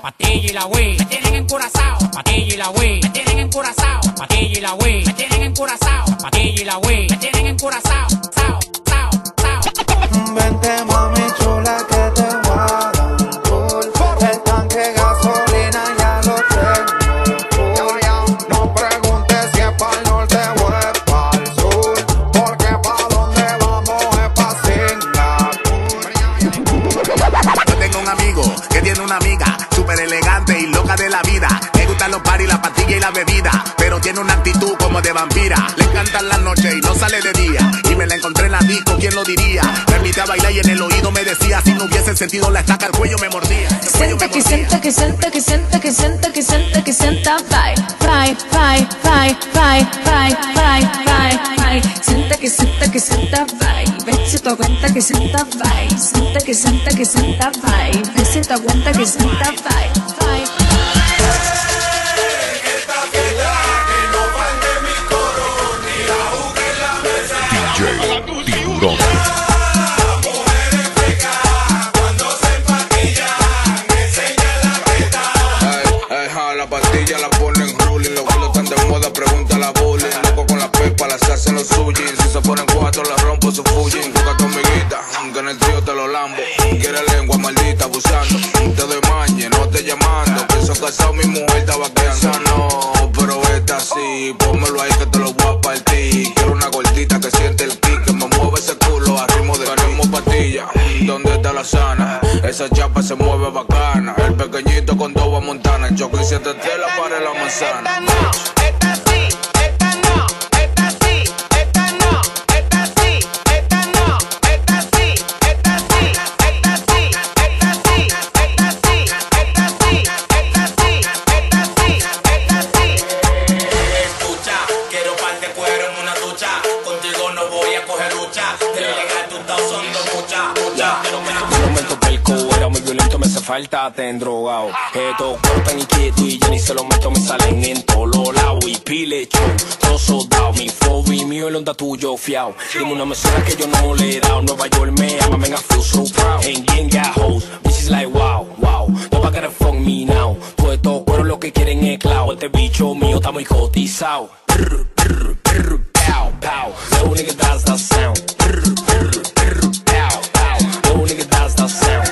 Patilla y la Wii, me tienen encurazao. Patilla y la Wii, me tienen encurazao. Patilla y la Wii, me tienen encurazao. Patilla y la Wii, me tienen encurazao. Sao, sao, sao. Vente mami chula que te voy a dar full. El tanque de gasolina ya lo tengo full. No preguntes si es pa'l norte o es pa'l sur, porque pa' donde vamos es pa' Singapur. Yo tengo un amigo que tiene una amiga súper elegante y loca de la vida. Le gustan los paris, la pastilla y la bebida, pero tiene una actitud como de vampira. Le encantan las noches y no sale de día. Y me la encontré en la disco, ¿quién lo diría? Me invité a bailar y en el oído me decía, si no hubiese sentido la estaca, el cuello me mordía. Sienta que sienta que sienta que sienta que sienta que sienta que sienta vai, vai, vai, vai, vai, vai, vai, vai, vai. Sienta que sienta que sienta vai. Ve si tu aguanta que sienta vai. Sienta que sienta que sienta vai. Ve si tu aguanta que sienta vai, vai. DJ Tiburón. La pastilla la ponen rolling, los kilos están de moda, pregunta la bullying. Loco con la pepa, las hacen los suyos. Si se ponen cuatro, la rompo su Fuji. Busca tu amiguita, que en el trío te lo lambo. Quiere lengua maldita abusando. Te doy mañe, no te llamando. Pienso casado, mi mujer estaba quedando. No, pero esta sí, pónmelo ahí que te lo voy a partir. Quiero una gordita que siente el kick, que me mueve ese culo a ritmo de canemo pastilla. ¿Dónde está la sana? Esa chapa se mueve bacana. El pequeñito con Doba Montana. El choque y siete tela para la manzana. Esta no, esta sí, esta no, esta sí, esta no, esta sí, esta no, esta sí, esta sí, esta sí, esta sí, esta sí, esta sí, esta sí, esta sí, esta sí. Escucha, quiero parte cuero en una ducha. Contigo no voy a coger lucha. De llegar tú estás usando mucha. No me tope el cubo, era muy violento, me hace falta, te han drogado. Estos cuerpos tan inquietos y ya ni se los meto, me salen en todos los lados. Y pile show, todo soldado, mi fobi mío, el onda tuyo fiao. Dime una mesura que yo no le he dado. Nueva York me ama, man, I feel so proud. And gang got hoes, bitches like wow, wow. Nobody gotta fuck me now. Todos estos cueros lo que quieren es clavo. Este bicho mío está muy cotizado. Pow, pow, no nigga does that sound. Pow, pow, no nigga does that sound.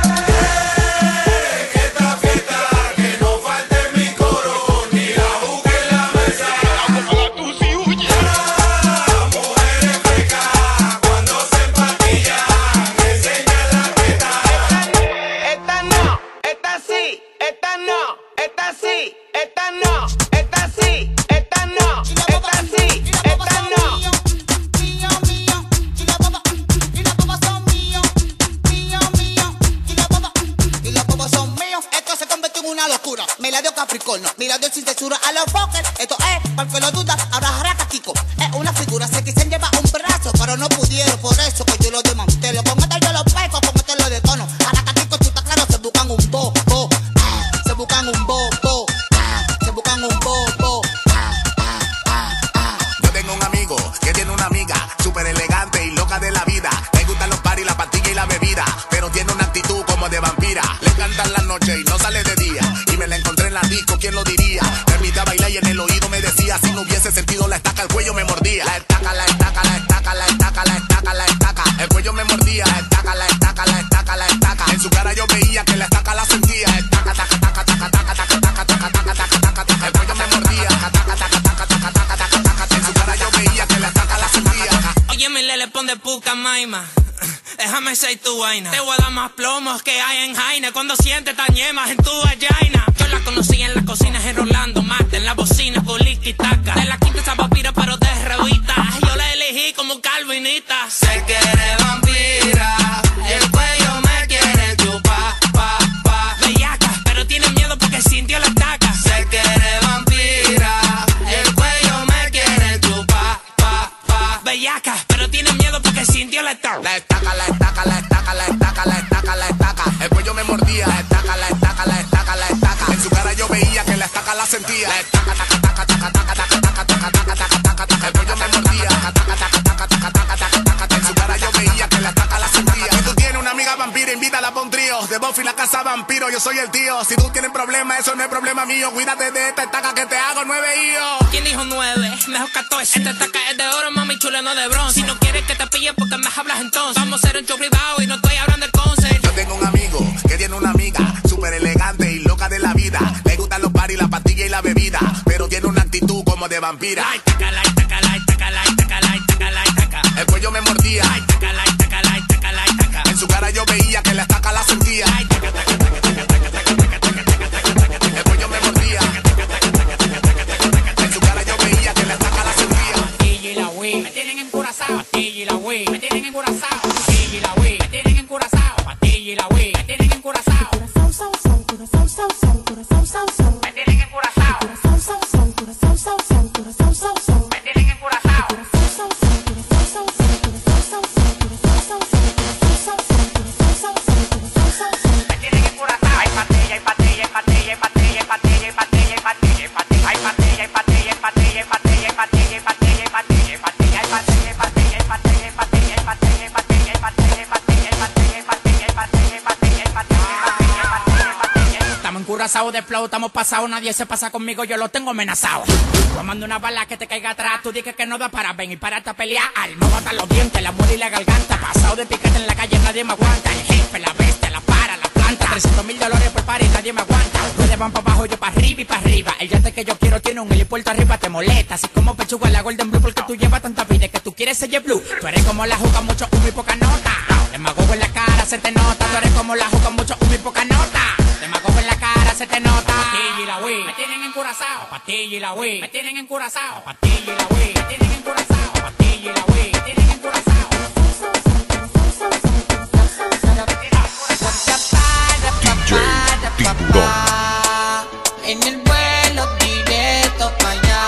Mi lado sin censura a los pokers. Esto es, para que lo duda, ahora jaraca Kiko. Es una figura, se quisieron llevar un brazo, pero no pudieron, por eso que yo lo desmantelo. Con esto yo lo pego, con esto lo decono. Jaraca Kiko, chuta claro, se buscan un bobo. Se buscan un bobo. Se buscan un bobo. Yo tengo un amigo que tiene una amiga súper elegante y loca de la vida. Le gustan los paris, la pastilla y la bebida, pero tiene una actitud como de vampira. Le encantan las noches y no sale de día. Y me la encontré en la disco, ¿quién lo diría? Me invité a bailar y en el oído me decía, si no hubiese sentido la estaca, el cuello me mordía. La estaca, la estaca, la estaca, la estaca, la estaca, la estaca. El cuello me mordía. La estaca, la estaca, la estaca, la estaca. En su cara yo veía que la estaca la sentía. Estaca, taca, taca, taca, taca, taca, taca, taca, taca, taca, taca, taca. El cuello me mordía. Taca, taca, taca, taca, taca, taca, taca, taca. En su cara yo veía que la estaca la sentía. Oye, mi lele, pon de puca, maima. Déjame ser tu vaina. Te voy a dar más plomos que hay en Jaina. Cuando sientes tan yemas en tu vagina. Yo la conocí en las cocinas en Rolando Mate. En la bocina con liqui taca. De la quinta esa papira pero de revista. Yo la elegí como calvinita. Sé que eres vampira. El cuello me quiere chupar, pa, pa. Bellaca, pero tiene miedo porque sintió la estaca. Sé que eres vampira. El cuello me quiere chupar, pa, pa. Bellaca, pero tiene miedo porque sintió la estaca. La estaca, la estaca, la estaca, la estaca, la estaca, la estaca. El cuello me mordía. La estaca, la estaca, la estaca, la estaca. En su cara yo veía que la estaca la sentía. La estaca, taca, taca, taca, taca, taca, taca, taca, taca, taca, taca, taca. El cuello me mordía. Taca, taca, taca, taca, taca, taca, taca, taca. En su cara yo veía que la estaca la sentía. Y tú tienes una amiga vampira, invítala pa' un trío. De Buffy la casa vampiro, yo soy el tío. Si tú tienes problemas, eso no es problema mío. Cuídate de esta estaca que te hago 9 hijos. ¿Quién dijo 9? Mejor 14. Esta estaca es de oro, mami chula, no de bronce. Si no quieres que te pille, porque me hablas entonces. Vamos a hacer un show privado y no estoy hablando del concert. Yo tengo un amigo que tiene una amiga súper elegante y loca de la vida. Le gustan los paris, la pastilla y la bebida, pero tiene una actitud como de vampira. Ay, tacala, tacala, tacala, tacala, tacala, tacala. El cuello me mordía. Ay, tacala, tacala, tacala, tacala. En su cara yo veía que la estaca la sentía. Ay, taca, taca, taca, taca, taca, taca, taca, taca, taca, taca. El cuello me mordía. En su cara yo veía que la estaca la sentía. Pastilla y la Wii, me tienen encurazao. Pastilla y la Wii, me tienen encurazao. Pastilla y la Wii, me tienen encurazao. Pastilla y la Wii, me tienen encurazao. Me tienen encurazao. Me tienen encurazao. Me tienen encurazao. Hay pastilla, hay pastilla, hay pastilla, hay pastilla, hay pastilla, hay pastilla, hay pastilla, hay pastilla. Hay pastilla, hay pastilla, hay pastilla, hay pastilla, hay pastilla, hay pastilla, hay pastilla, hay pastilla. Hay pastilla, hay pastilla, hay pastilla, hay pastilla, hay pastilla, hay pastilla, hay pastilla, hay pastilla, hay pastilla, hay pastilla, hay pastilla, hay pastilla, hay pastilla. Estamos encurazados de flow, estamos pasados, nadie se pasa conmigo, yo lo tengo amenazado. Tomando una bala que te caiga atrás, tú dices que no da para ven y pararte a pelear. Alma, bota los dientes, la muela y la garganta. Pasado de piquete en la calle, nadie me aguanta. El jefe, la bestia, la para, la planta. $300,000 por par y nadie me aguanta. Ustedes van para abajo, yo para arriba y para arriba. El yate que yo quiero tiene un helipuerto arriba, te molesta. Así como pechuga la Golden Blue, porque tú llevas tanta vida que tú quieres ser Blue. Tú eres como la juca, mucho humo y poca nota. Demagogo en la cara, se te nota. Tú eres como la juca, mucho humo y poca nota. Demagogo en la cara, se te nota. Pastilla y la Wii, me tienen encurazao. Pastilla y la Wii, me tienen encurazao. Pastilla y la Wii, me tienen encurazao. Pastilla y la Wii, me tienen encurazao. DJ Tiburón. En el vuelo directo para allá.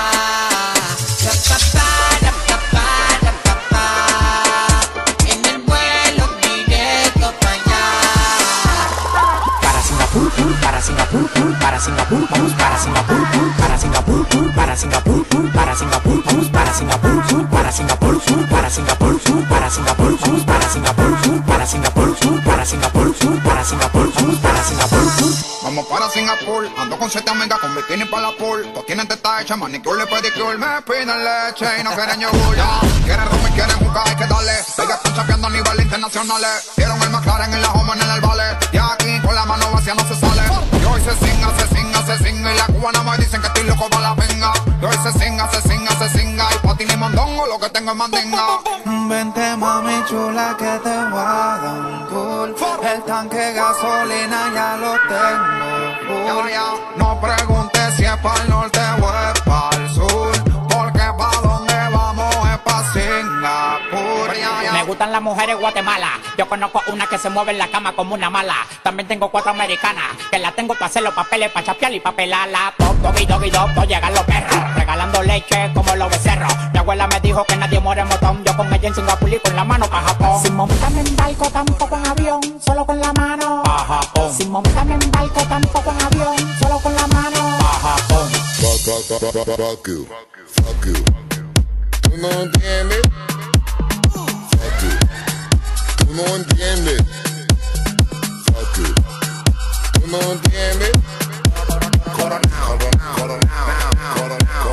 En el vuelo directo para allá. Para Singapur, para Singapur, para Singapur, vamos para Singapur, para Singapur, para Singapur, para Singapur, vamos para Singapur, para Singapur, para Singapur, para Singapur, vamos para Singapur, para Singapur, para Singapur, para Singapur, vamos para Singapur. Vamos para Singapur, ando con 7 amigas con bikini para la pool. Todos tienen teta hecha, manicure, pedicure. Me piden leche y no quieren yogur. Quieren rum y quieren jugar, hay que darle. Ellas están chapeando a nivel internacionales. Vieron el McLaren en la Homa en el vale. Y aquí con la mano vacía no se sale. Y hoy se singa, se singa, se singa. Y la cubana me dicen que estoy loco para la venga. Y hoy se singa, se singa, se singa. Y pa' ti ni mondongo, lo que tengo es mandinga. Vente mami chula que te voy a dar un cool. El tanque de gasolina ya lo tengo full. No preguntes si es para el norte o es para el sur, porque pa' donde vamos es pa' Singapur. Me gustan las mujeres Guatemala. Yo conozco una que se mueve en la cama como una mala. También tengo 4 americanas que la tengo para hacer los papeles, para chapear y para pelarla. Pop, doggy, doggy, dog, llegan los perros regalando leche como los becerros. Mi abuela me dijo que nadie muere en motón. Yo con ella en Singapur y con la mano pa' Japón. Sin montarme en barco, tampoco en avión, solo con la mano pa' Japón. Sin montarme en barco, tampoco en avión, solo con la mano pa' Japón. Fuck you. Fuck you. ¿Tú no entiendes? Fuck you. ¿Tú no entiendes? Fuck you. ¿Tú no entiendes? Coronao, coronao, coronao, coronao,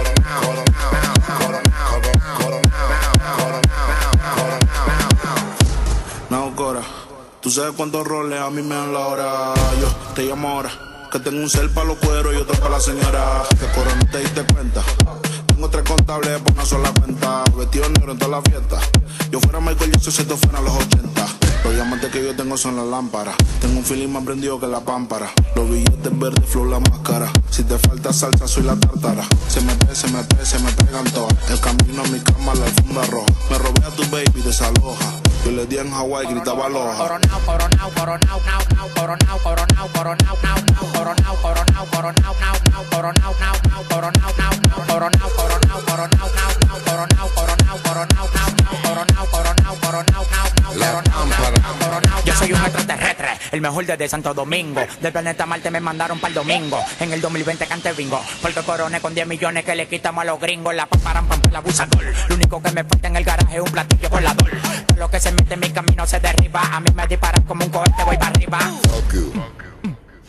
coronao. No, Cora, tú sabes cuántos roles a mí me dan la hora. Yo te llamo ahora, que tengo un cel para los cueros y otro para la señora. Que Cora, no te diste cuenta. Tengo 3 contables por una sola cuenta. Vestido negro en toda la fiesta. Yo fuera Michael Jackson si esto fuera los 80. Los diamantes que yo tengo son las lámparas. Tengo un feeling más prendido que la pámpara. Los billetes verdes, flow, la máscara. Si te falta salsa, soy la tártara. Se me pegan todas. El camino a mi cama, la alfombra roja. Me robé a tu baby, desaloja. Yo le di en Hawaii, gritaba aloha. Coronao, coronao, coronao, now, now, coronao, coronao, coronao, now, now, coronao, coronao, coronao, now, now, coronao, now, now, coronao, now, now, coronao, coronao, coronao, now, now, coronao, coronao, coronao, now, now, coronao, coronao, coronao, now, now, coronao, coronao. Yo soy un extraterrestre, el mejor desde Santo Domingo. Del planeta Marte me mandaron para el domingo. En el 2020 cante bingo, porque coroné con 10 millones que le quitamos a los gringos. La pamparan, la abusador. Lo único que me falta en el garaje es un platillo volador. Lo que se mete en mi camino se derriba. A mí me disparan como un cohete, voy para arriba. Fuck you.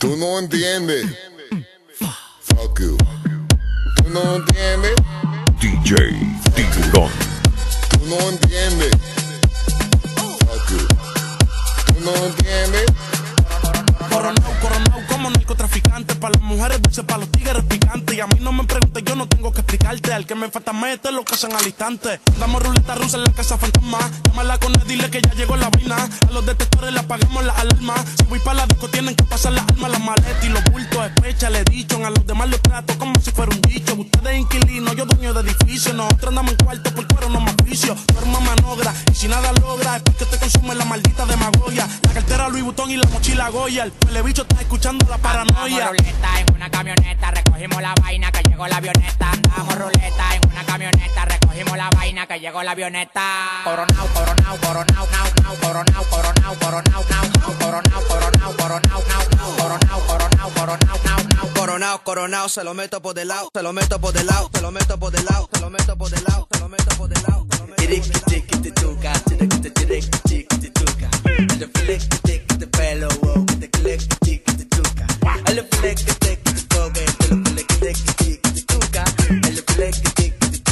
Tú no entiendes. Fuck you. Tú no entiendes. DJ Tiburón. Tú no entiendes. Fuck you. Tú no entiendes. Coronao como narcotraficante. Pa' las mujeres dulces, pa' los tigres picantes. Y a mí no me preguntes, yo no tengo que explicarte. Al que me falta mete lo que hacen al instante. Damos ruleta rusa en la casa fantasma. Llámala con él, dile que ya llegó la vaina. A los detectores le apagamos las alarmas. Si voy pa' la disco tienen que pasar las armas, las maletas y los bultos. Especha, le dicho. A los demás los trato como si fuera un dicho. Ustedes inquilinos, yo dueño de edificio. Nosotros andamos en cuarto por cuero, no más juicio. Tu arma manogra y si nada logra es porque te consume la maldita demagogia. La cartera Louis Vuitton y la mochila Goya. El bicho está escuchando la paranoia. Andamos ruleta en una camioneta, recogimos la vaina que llegó la avioneta. Andamos ruleta en una camioneta, recogimos la vaina que llegó la avioneta. Coronao, coronao, coronao, nao, coronao, coronao, coronao, nao, coronao, coronao, coronao, nao, coronao, coronao, coronao, nao. Coronao, coronao, se lo meto por del lado, se lo meto por del lado, se lo meto por del lado, se lo meto por del lado, se lo meto por del lado. Pelo, wow, que te click, te tuca. El fleck, que te toque, el fleck, que te tuca. El fleck, que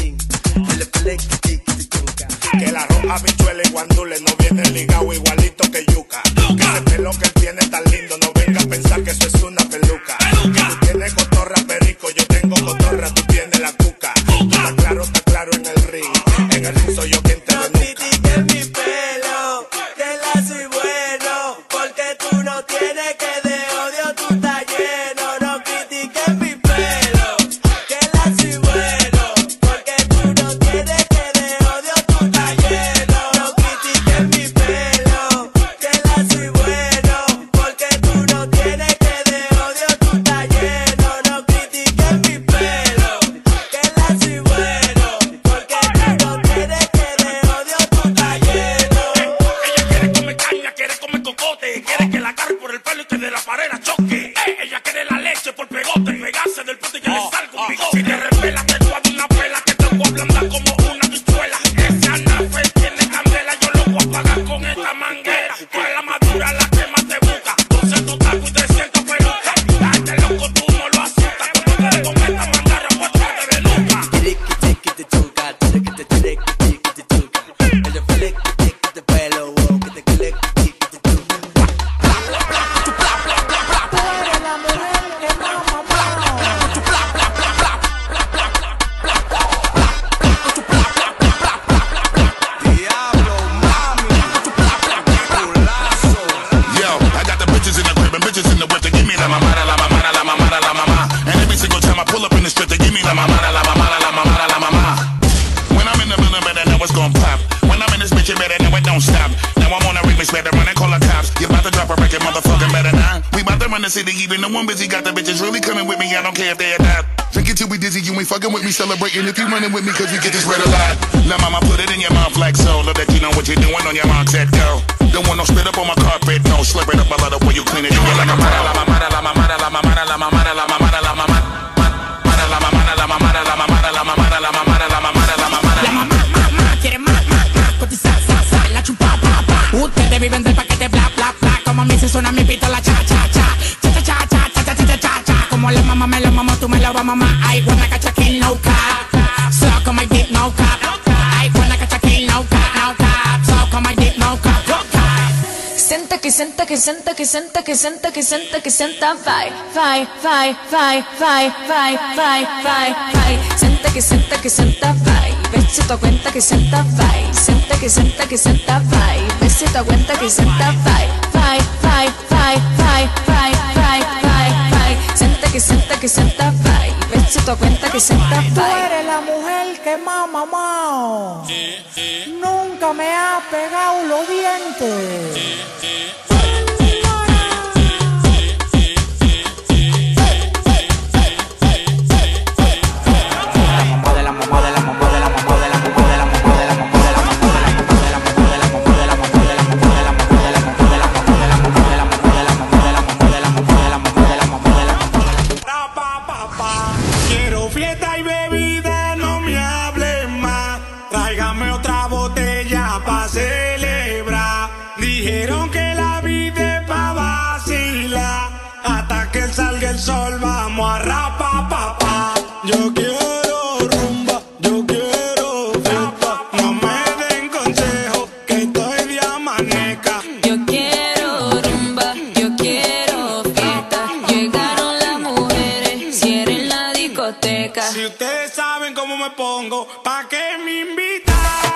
te tuca. Que la roja bichuela y guandule no viene ligado igualito que yuca. Que ese pelo que él tiene tan lindo, no venga a pensar que eso es una peluca. Que tú tienes cotorra perico, yo tengo cotorra, tú tienes la cuca. Está claro en el ring. En el ring soy yo quien te denuca. Mi pelo, que la soy bueno, porque tú no tienes que de odio, tú estás lleno. No critiques mi pelo, que la soy bueno, porque tú no tienes que de odio, tú estás lleno. No critiques mi pelo, que la soy bueno, porque tú no tienes que de odio, tú estás lleno. No critiques mi pelo, que la soy bueno, porque tú no tienes que de odio, tú estás lleno. Ella quiere comer caña, quiere comer cocote, quiere que la agarre por el pelo y que de la pared la choque. Ella quiere la leche por pegote, pegarse del pote y que le salga un bigote. Si te revela, te voy a dar una pela que te voy a ablandar como una bichuela. Ese anafe tiene candela, yo lo voy a apagar con esta manguera. Con la madura, la quema te busca, 200 tacos y 300 pelucas. A este loco tú no lo asustas, cuando te con esta manguera, pues te de nuca. El pelo, wow, que te click, te tuca. City, even the one busy got the bitches really coming with me. I don't care if they are not. Drink it till we dizzy, you ain't fucking with me, celebrating if you running with me, cause we get this red a lot. Now mama put it in your mouth like so, look that you know what you're doing on your mark, set go. Don't want no spit up on my carpet, no, slip it up, I love the way you clean it, you get like a mara, la mamara, la mamara, la mamara, la mamara, la mamara, la mamara, la mamara, la mamara, la mamara, la mamara, la mamara, la mamara, la mamara. La mamá, quiere más, cotiza, la chupa, ustedes viven del paquete, bla, bla, bla, como a mí se suena mi pito, la cha, cha, cha. Como la mamá me lo mamó, tú me lo vas a mamar. I wanna catch a kill, no cap. Suck on my dick, no cap. I wanna catch a kill, no cap, no cap. Suck on my dick, no cap, no cap. Senta que senta que senta que senta que senta que senta que senta, vai, vai, vai, vai, vai, vai, vai, vai, vai. Senta que senta que senta, vai. Vece tu cuenta que senta, vai. Senta que senta que senta, vai. Vece tu cuenta que senta, vai, vai, vai, vai, vai, vai, vai, vai, vai. Senta que senta, vai. Vece tu cuenta que senta, vai. Tú eres la mujer que más mamao. Nunca me ha pegado los dientes. Quiero fiesta y bebida, no me hable más. Tráigame otra botella pa' celebrar. Dijeron que la vida discoteca. Si ustedes saben cómo me pongo, ¿pa' qué me invitan?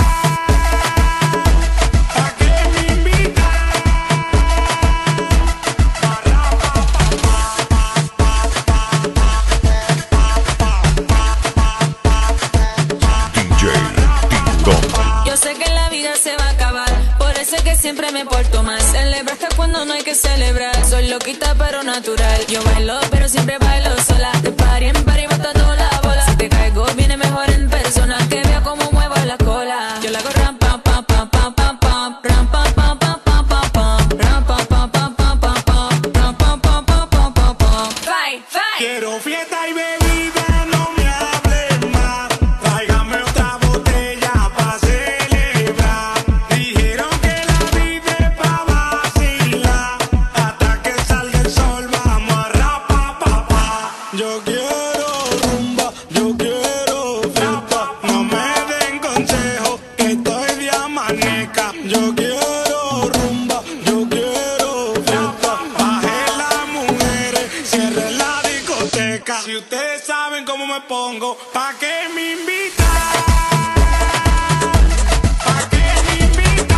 Yo sé que la vida se va a acabar, por eso es que siempre me porto mal. Celebrar que cuando no hay que celebrar. Soy loquita pero natural. Yo bailo pero siempre bailo sola. De party en party botando la bola. Si te caigo viene mejor en persona. Que vea cómo muevo la cola. Yo la hago ram pam pam pam pam pam pam. Ram pam pam pam pam pam pam. Ram pam pam pam pam pam pam. Ram pam pam pam pam pam pam. Fight, fight. Quiero fiesta y bebida, no me hables más. Tráigame otra botella pa' celebrar. Dijeron que la vida es pa' vacilar. Hasta que salga el sol vamos a rapa pa pa. Yo quiero rumba, yo quiero fiesta. No me den consejo que estoy de amaneca. Yo quiero rumba, yo quiero fiesta. Bajen las mujeres, cierren la discoteca. Si ustedes saben cómo me pongo, ¿pa' qué me invitan? ¿Pa' qué me invitan?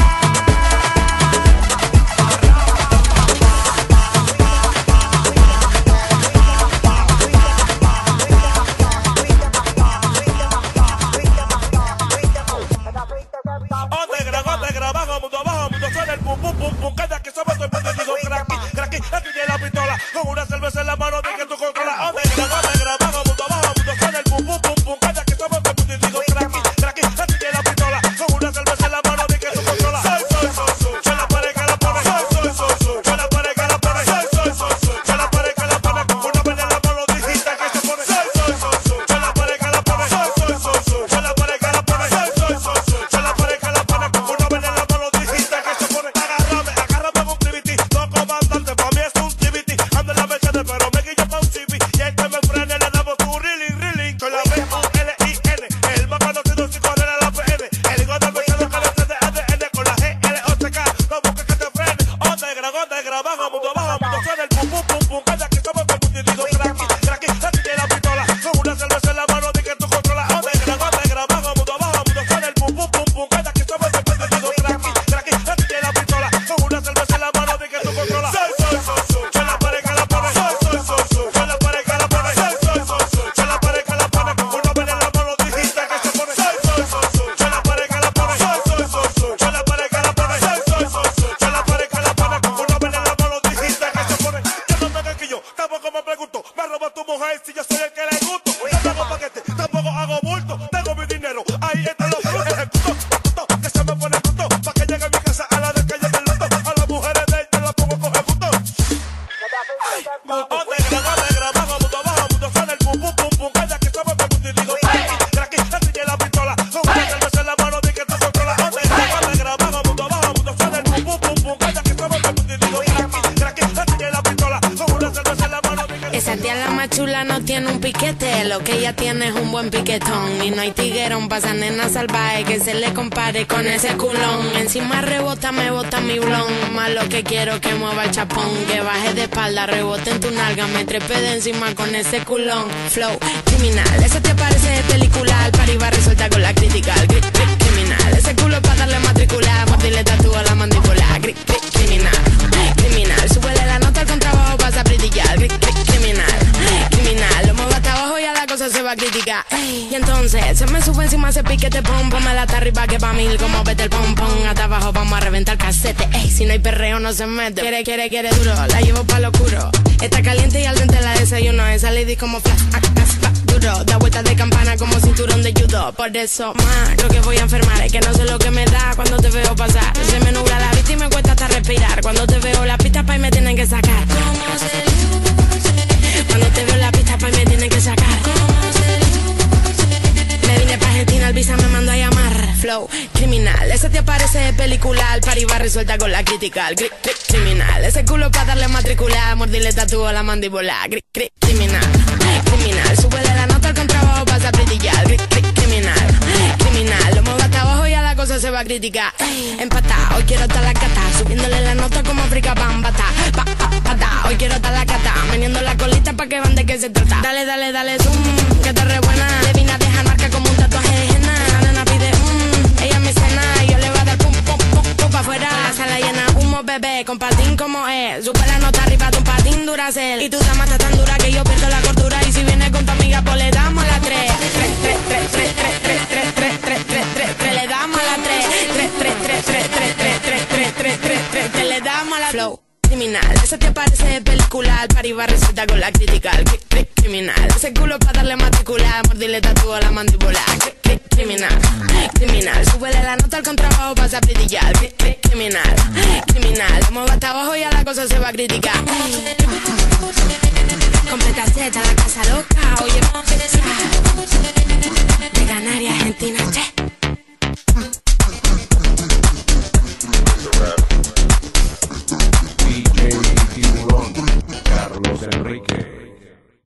Bajo, mundo suena el pum pum pum pum. Cada que somos todo el mundo digo cracky, cracky. Aquí tiene la pistola, con una cerveza en la mano, di que tú controlas. Bajo, mundo suena el pum pum pum pum. Cada que somos todo el mundo digo cracky, cracky. Aquí tiene la pistola, con una cerveza en la mano, di que tú controlas. Soy la pared que la pone. Soy la pared que la pone. Soy la pared que la pone. Con una vena en la mano, dijiste que se pone. Soy la pared que la pone. Soy la pared que la pone. Soy la pared que la pone. Con una vena en la mano, dijiste que se pone. Agárrame con un tribiti. No comandante, pa' mí es un tribiti. Ando en la Mercedes, pero me guillo pa' un civi. Y el que me frene le damos tu really. Soy la B-U-L-I-N. El más conocido si con la PN. El hijo del Mercedes que le cede ADN. Con la G-L-O-C-K. No busques que te frene. Onda, bajo, mundo suena el pum pum pum pum. Cada que somos todo el mundo digo cracky, cracky. Aquí tiene la pistola, con una cerveza en la mano, di que tú controlas. Onda, bajo, mundo suena el pum pum pum pum. Cada que somos todo el mundo digo cracky, cracky. Aquí tiene la pistola, con una cerveza en la mano, di que tú controlas. Soy la pared que la pone. Soy la pared que la pone. Soy la pared que la pone. Con una vena en la mano, dijiste que se pone. Soy la pared que la pone. Soy la pared que la pone. Soy la pared que la pone. Con una vena en la mano, dijiste que se pone. Yo no me quillo, tampoco me pregunto. Me robó tu mujer si yo soy el que le gusto. No tengo paquete, tampoco hago bulto. Tengo mi dinero, ahí están los frutos. Ejecuto, que se me pone bruto. Pa' que llegue a mi casa a la de que llegue el loto. A las mujeres de él te las pongo coge puto. Bajo, mundo suena el pum pum pum pum. Cada que somos todo el mundo digo cracky, aquí tiene la pistola. Con una cerveza en la mano, di que tú controlas. Bajo, mundo suena el pum pum pum pum. Cada que somos todo el mundo digo cracky, aquí tiene la pistola. Con una cerveza en la mano, di que tú Esa tía la más chula no tiene un piquete. Lo que ella tiene es un buen piquetón. Y no hay tiguerón pa' esa nena salvaje que se le compare con ese culón. Encima rebota, me bota mi blon. Más lo que quiero que mueva el chapón. Que baje de espalda, rebote en tu nalga. Me trepe de encima con ese culón. Flow criminal, esa tía parece de película. Al party va a resoltar con la crítica. Criminal, ese culo pa' darle matricular. Mordirle tatúa la mandíbula. Criminal, súbele la nota al contrabajo, pasa a brillar. Criminal, lo muevo hasta abajo y a la cosa se va a criticar. Y entonces se me sube encima ese piquete pom. Pómela hasta arriba que pa' mil como vete el pom pom. Hasta abajo vamos a reventar casete. Ey, si no hay perreo no se mete. Quiere duro, la llevo pa' lo oscuro. Está caliente y al dente la desayuno. Esa lady como flash, duro. Da vueltas de campana como cinturón de judo. Por eso más, creo que voy a enfermar. Es que no sé lo que me da cuando te veo pasar. Se me nubla la vista y me cuesta hasta respirar. Cuando te veo la pista pa' y me tienen que sacar. Cuando te veo la pista pa' y me tienen que sacar. Me vine pa' Argentina, el visa me mandó a llamar. Flow criminal, ese te parece de película. Al party va resuelta con la crítica. Criminal, ese culo pa' darle matricular. Mordirle tatúa la mandíbula. Criminal, súbele la nota al contrabajo, pasa a brillar. Criminal, lo muevo hasta abajo y a la cosa se va a criticar. Empatá, hoy quiero estar la cata. Subiéndole la nota como África Bambata. Hoy quiero estar la cata. Meneando la colita pa' que van de que qué se trata. Dale, dale, dale zoom, que está re buena. Le vine a dejar marca como un tatuaje de henna. La nena pide ella me cena y yo le voy a dar pum, pum, pum, pum pa' afuera. La sala llena humo, bebé, con patín como es. Sube la nota arriba de un patín Duracell. Y tu dama está tan dura que yo pierdo la cordura. Y si viene con tu amiga, pues le damos la 3. Le damos la 3. Le damos la flow. Criminal, eso te parece de película. El party va receta con la crítica. Criminal, ese culo pa' darle matricular. Mordirle tatuo a la mandíbula. Criminal, criminal. Súbele la nota al contrabajo, pasa a brillar. Criminal, criminal. Como va hasta abajo ya la cosa se va a criticar. Completa Z, la casa loca. Oye, de Canarias, Argentina, che. DJ Tiburón, Carlos Enrique.